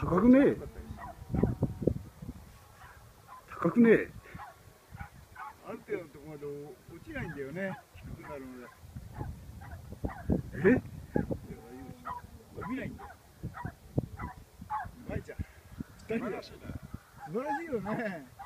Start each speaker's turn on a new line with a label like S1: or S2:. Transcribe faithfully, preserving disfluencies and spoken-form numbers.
S1: 高くねえ高くねえ
S2: ある程度のところまで落ちないんだよね。低くなるので。
S1: え
S2: 伸びないんだよ。うまいじゃん。二人だし。素晴らしいよね。